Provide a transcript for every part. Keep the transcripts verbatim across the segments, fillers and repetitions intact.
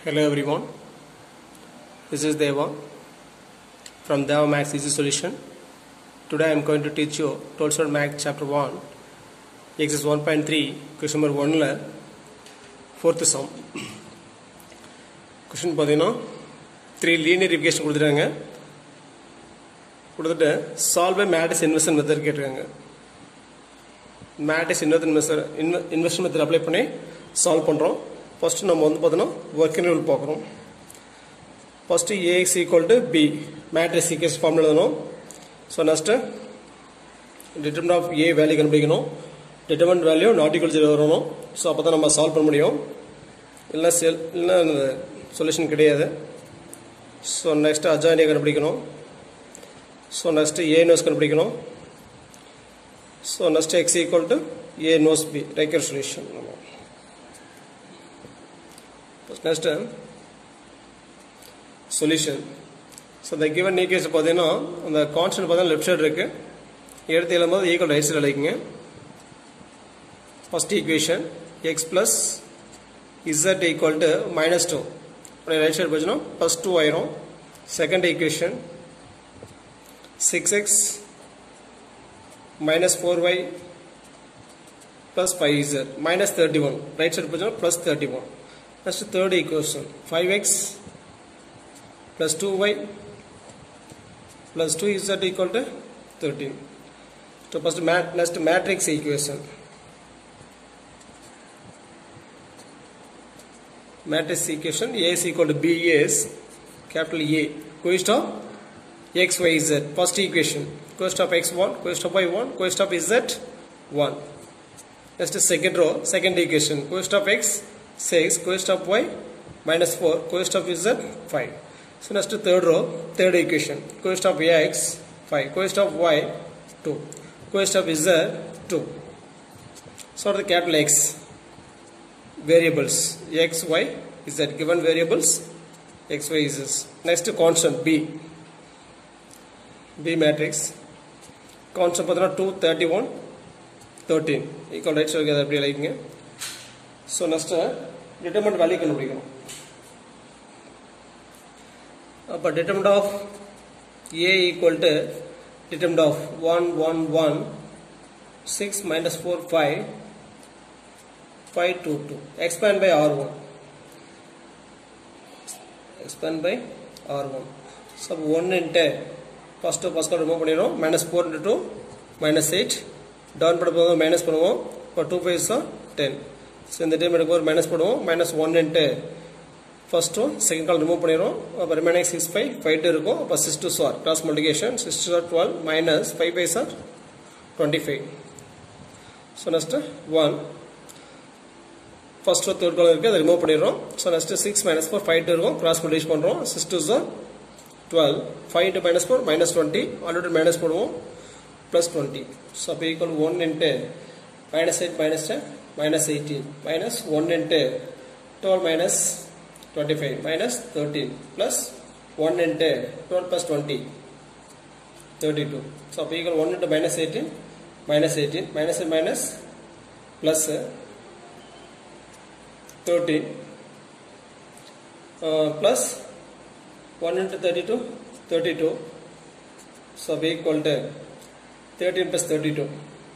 Hello everyone, this is Deva from Deva Max Easy Solution. Today I am going to teach you twelfth Standard Max Chapter one, Exercise one point three, question number one la fourth sum. Question பாத்தீங்கன்னா three linear equation கொடுத்துட்டாங்க. கொடுத்துட்டு solve by matrix inversion method கேட்டிருக்காங்க. matrix inversion method apply பண்ணி solve பண்றோம். First நம்ம வந்து பார்த்தோம்னா working rule பார்க்குறோம். First Ax equal to B matrix equation formula எழுதணும். So next determinant of A value கண்டுபிடிக்கணும். determinant value not equal to zero வரணும். So அப்பதான் நம்ம solve பண்ண முடியும். இல்ல இல்ல சொல்யூஷன் கிடையாது. So next adjoint A கண்டுபிடிக்கணும். So next A inverse கண்டுபிடிக்கணும். So next x equal to A inverse B required solution. Next solution. So the given equation பாத்தீங்கன்னா அந்த கான்ஸ்டன்ட் பாத்தீங்கன்னா லெஃப்ட் சைடு இருக்கு. எடுத்து எழுதும்போது ஈக்குவல் ரைட் சைடு எழுதிக்கங்க. First equation x plus z equal to minus two. அப்படியே right side போச்சுனா plus two ஆயிரும். Second equation six x minus four y plus five z minus thirty-one. Right side போச்சுனா plus thirty-one. Next third equation five x plus two y plus two z equal to thirteen. So first mat next matrix equation. Matrix equation A is equal to B is capital A. Coefficient of x, y, z. First equation coefficient of x one, coefficient of y one, coefficient of z one. Next second row second equation coefficient of x six, coefficient of y minus four, coefficient of z five. So next third row third equation coefficient of x five, coefficient of y two, coefficient of z two. So the capital X variables x, y, z given variables x, y, z. Next constant B B matrix constant padana two, thirty-one, thirteen equal right side appdi elikkinga. So next determinant value கண்டுபிடிக்கணும். அப்ப determinant of A equal to determinant of one, one, one, six minus four, five, five, two, two. Expand by R one. Expand by R one. So one into first first remove பண்ணிரோம். minus four into two minus eight. down பண்ணும்போது minus பண்ணுவோம். அப்ப two five is ten. So இந்த time எடுக்க ஒரு minus போடுவோம். minus one into first one second கால் remove பண்ணிரோம். அப்ப remaining six five five two இருக்கும். அப்ப six two are cross multiplication six two are twelve minus five five are twenty-five. So next one first row third கால் இருக்கு அதை remove பண்ணிரோம். So next six minus four five two இருக்கும். cross multiplication பண்றோம். six two are twelve five into minus four minus twenty already minus போடுவோம் plus twenty. So அப்ப equal one into minus eight minus ten minus eighteen minus one into twelve minus twenty-five minus thirteen plus one into twelve plus twenty thirty-two. So equal one into minus eighteen minus eighteen minus and minus plus thirteen uh, plus one into thirty-two thirty-two. So equal to thirteen plus thirty-two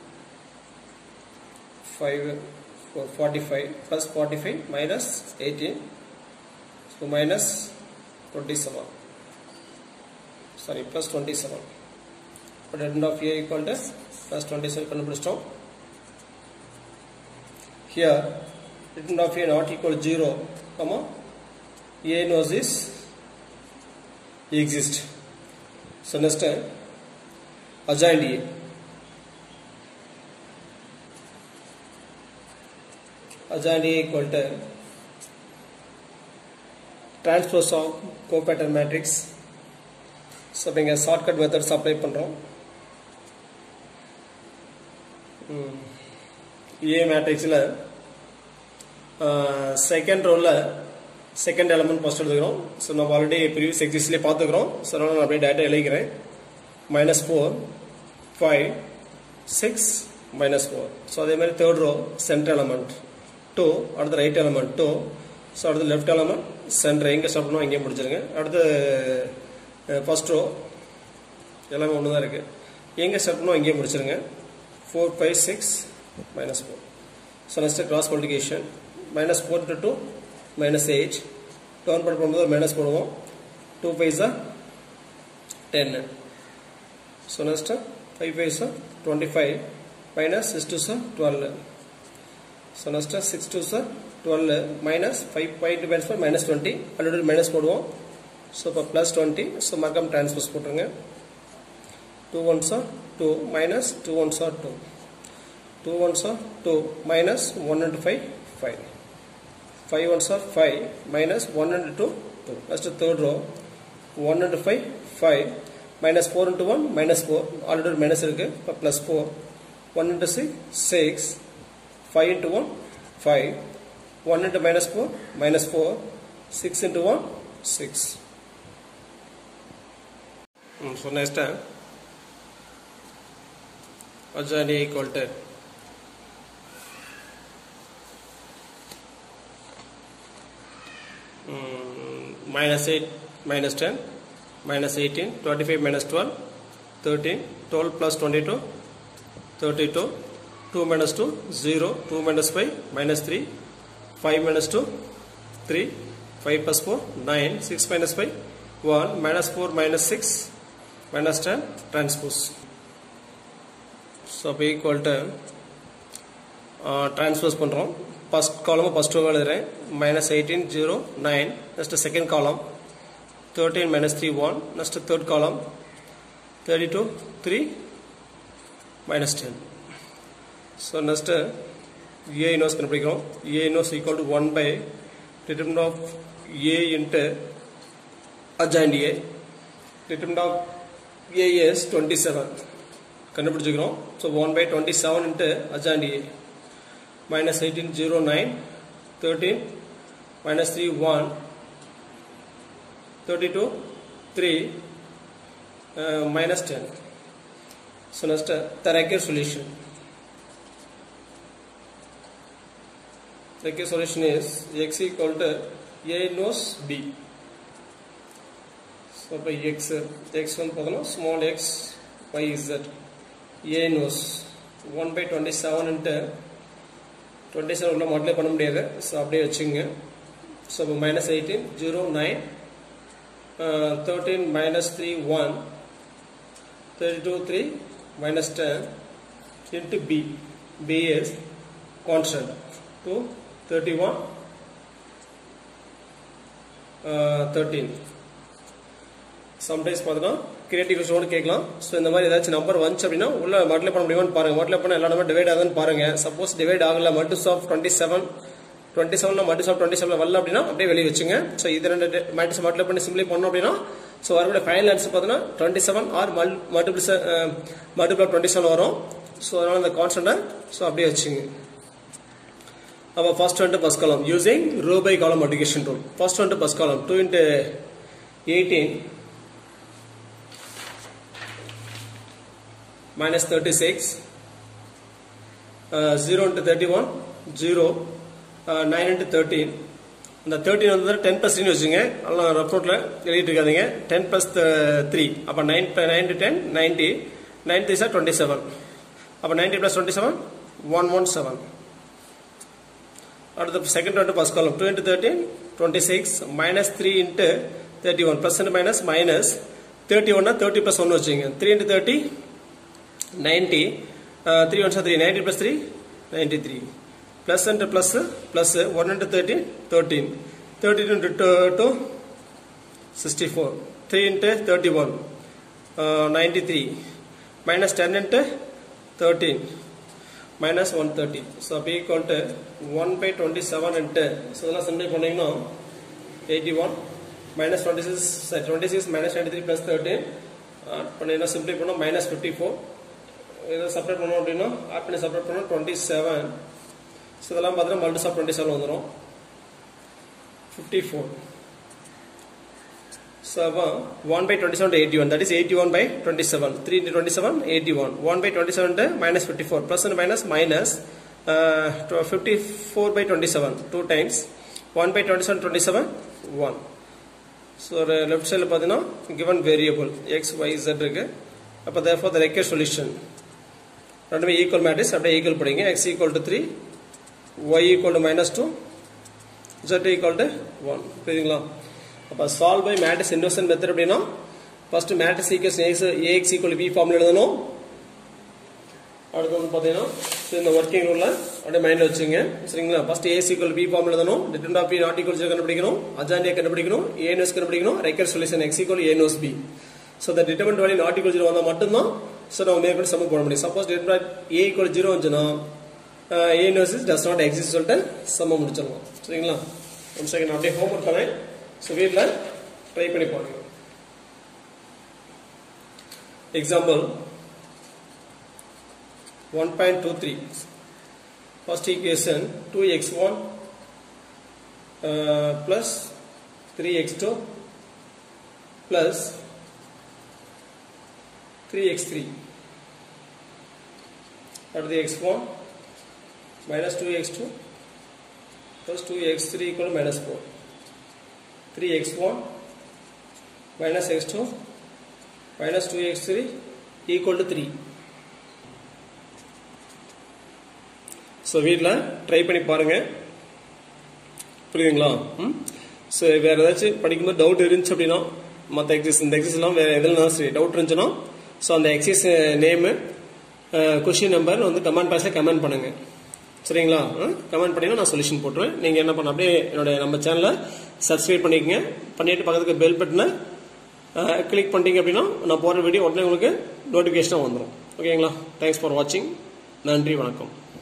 five forty-five plus forty-five minus eighteen, so minus twenty-seven, sorry plus twenty-seven. But end of A equal to plus twenty-seven கண்டுபிடிச்சிட்டோம். Here end of A not equal to zero, comma A inverse is exist. So next adjoint A. Adjoint A equal to transpose of copattern matrix. So இங்க shortcut methods apply பண்றோம். A matrixல second row ல second element first எடுத்துக்கிறோம். So நம்ம already previous exerciseல பார்த்துக்கிறோம். So நான் அப்படியே டைரக்டா எழுதிக்கிறேன். minus four five six minus four. So அதே மாதிரி third row center element two or the right element two. So அடுத்து லெஃப்ட் எலமெண்ட் சென்டர் எங்கே ஸ்டாப் பண்ணோம் இங்கே முடிச்சிருங்க. அடுத்து ஃபர்ஸ்ட் ரோ எல்லாமே ஒன்று தான் இருக்குது. எங்கே ஸ்டாப் பண்ணோம் இங்கே முடிச்சிருங்க. Four five six minus four. So next cross multiplication minus four into two minus eight. Turn பண்ண போகும்போது மைனஸ் போடுவோம். டூ ஃபைவ்ஸா டென்னு. ஸோ நெக்ஸ்ட் ஃபைவ் ஃபைவ்ஸா டுவெண்ட்டி ஃபைவ் மைனஸ் சிக்ஸ் டூஸா டுவெல். ஸோ நெக்ஸ்ட் சிக்ஸ் டூஸா twelve minus five five two minus five minus twenty. Already minus போடுவோம். So இப்போ ப்ளஸ் டுவெண்ட்டி. ஸோ மறக்காம டிரான்ஸ்போஸ் போட்டுருங்க. டூ ஒன்ஸா டூ மைனஸ் டூ ஒன்ஸா two. two ones are two minus one into five five. five ones are five minus one into two two. That's the third row. one into five five minus four into one minus four. Already minus irukku plus four. one into six six. five into one five. one into minus four minus four. six into one six. Mm, so next time adjoint equal to Mm, minus eight minus ten minus eighteen twenty-five minus twelve thirteen twelve plus twenty-two thirty-two. two minus two zero. two minus five minus three. five minus two three. five plus four nine. six minus five one. minus four minus six minus ten transpose. So be equal to uh, transpose பண்றோம். First column first row எழுதுறேன். minus eighteen zero nine. Next second column thirteen minus three one. Next third column thirty-two three minus ten. So next A inverse கண்டுபிடிக்கிறோம். A inverse equal to one by determinant of A into adjoint A. Determinant of A is twenty-seven. கண்டுபிடிச்சிக்கிறோம். So one by twenty-seven into adjoint A. minus eighteen zero nine thirteen minus three one thirty-two three uh, minus ten. So next uh, the Recurve solution. Recurve solution is x equal to A inverse B. So by x x one பார்த்தோம்னா small x y z. A inverse one by twenty-seven into twenty-seven உள்ள மாடலே பண்ண முடியாது. So அப்படியே வச்சுங்க. So இப்போ minus eighteen zero nine thirteen minus three one thirty two three minus ten into B. B is constant two thirty one thirteen. Sometimes பார்த்தோன்னா creative question கேட்கலாம். So இந்த மாதிரி ஏதாச்சும் நம்பர் வந்துச்சு அப்படின்னா உள்ள மல்டிப்ளை பண்ண முடியுமான்னு பாருங்க. மல்டிப்ளை பண்ண எல்லா நம்பர் டிவைட் ஆகுதுன்னு பாருங்க. சப்போஸ் டிவைட் ஆகல multiples of twenty seven twenty செவன்ல மல்டிப்ஸ் ஆஃப் டுவெண்ட்டி செவன் வரல அப்படின்னா அப்படியே வெளியே வச்சுங்க. ஸோ இது ரெண்டு மல்டிப்ஸ் மல்டிப்ளை பண்ணி சிம்பிளை பண்ணோம் அப்படின்னா ஸோ வரக்கூடிய ஃபைனல் ஆன்சர் பார்த்தோன்னா டுவெண்ட்டி செவன் ஆர் மல் multiples multiple of twenty seven வரும். ஸோ அதனால இந்த கான்ஸ்டன்ட்டை ஸோ அப்படியே வச்சுங்க. அப்போ ஃபர்ஸ்ட் வந்துட்டு first column using row by column multiplication rule. First வந்துட்டு first column two into eighteen minus thirty-six uh, zero into thirty-one zero uh, nine into thirteen. இந்த thirteen வந்து ten plus three வச்சுங்க. அதெல்லாம் rough நோட்ல எழுதிட்டு இருக்காதீங்க. ten plus three அப்ப nine nine to ten ninety. nine three is twenty-seven. அப்ப ninety plus twenty-seven one seventeen. அடுத்து செகண்ட் வந்து first column two into thirteen twenty-six minus three into thirty-one plus and minus minus thirty-one னா thirty plus one வச்சுங்க. three into thirty ninety. uh, three ones are three. ninety plus three ninety-three. Plus and plus plus one into thirteen thirteen. thirteen into two sixty-four. three into thirty-one uh, ninety-three. Minus ten into thirteen minus one thirty. So be equal to one by twenty-seven into so இதெல்லாம் சிம்பிளை பண்ணீங்கன்னா eighty-one minus twenty-six twenty-six minus ninety-three plus thirteen பண்ணீங்கன்னா சிம்பிளை பண்ணா minus fifty-four. இதை separate பண்ணோம் அப்படின்னா add பண்ணி செப்பரேட் பண்ணோம் twenty-seven. ஸோ இதெல்லாம் பார்த்தீங்கன்னா மல்டிஸ் ஆஃப் twenty-seven வந்துடும் fifty-four. ஸோ அப்போ one by twenty-seven to eighty-one, that is eighty-one by twenty-seven. three into twenty-seven eighty-one. one by twenty-seven to minus fifty-four. Plus and minus minus uh, fifty-four by twenty-seven two times. one by twenty-seven, twenty-seven, one. So left side பார்த்தீங்கன்னா given variable x, y, z இருக்கு. அப்போ therefore the required solution ரெண்டுமே equal matrix அப்படியே equal படிங்க. X equal to three, y equal to minus two, z equal to one. புரியுதுங்களா? அப்போ solve by matrix inversion method அப்படின்னா first matrix equation ax equal to b formula எழுதணும். அடுத்து வந்து பார்த்தீங்கன்னா இந்த ஒர்க்கிங் ரூல்ல அப்படியே மைண்ட்ல வச்சுங்க. சரிங்களா? First ax equal to b formula எழுதணும். Determinant of p not equal to zero கண்டுபிடிக்கணும். adjoint கண்டுபிடிக்கணும். a inverse கண்டுபிடிக்கணும். required solution x equal to a inverse b. So the determinant value not equal to zero வந்தா மட்டும் தான் so நம்ம மேற்கொண்டு sum போட முடியும். Suppose determinant a equal to zero வந்துனா a inverse does not exist சொல்லிட்டு சம் முடிச்சிடலாம். சரிங்களா? ஒன் செகண்ட் அப்படியே ஹோம்வொர்க் பண்ணேன். சோ வீட்ல ட்ரை பண்ணி பாருங்க. Example one point two three. First equation two x one uh, plus three x two plus three x three. At the x one minus two x two plus two x three equal to minus four. three x one minus x two minus two x three equal to three. So வீட்டில் try பண்ணி பாருங்க. புரியுதுங்களா? ம் so வேறு ஏதாச்சும் படிக்கும்போது doubt இருந்துச்சு அப்படின்னா மற்ற எக்ஸசைஸ் இந்த எக்ஸசைஸ்லாம் வேறு எதுலாம் சரி டவுட் இருந்துச்சுன்னா ஸோ அந்த எக்ஸசைஸ் நேமு கொஷின் நம்பர் வந்து கமெண்ட் பாக்ஸில் கமெண்ட் பண்ணுங்க. சரிங்களா? கமெண்ட் பண்ணிங்கன்னா நான் சொல்யூஷன் போட்டுருவேன். நீங்கள் என்ன பண்ண அப்படியே என்னோட நம்ம சேனலை சப்ஸ்கிரைப் பண்ணிக்கங்க. பண்ணிட்டு பக்கத்துக்கு பெல் பட்டனை கிளிக் பண்ணிட்டீங்க அப்படின்னா நான் போடுற வீடியோ உடனே உங்களுக்கு நோட்டிஃபிகேஷனாக வந்துடும். ஓகேங்களா? தேங்க்ஸ் ஃபார் வாட்சிங். நன்றி, வணக்கம்.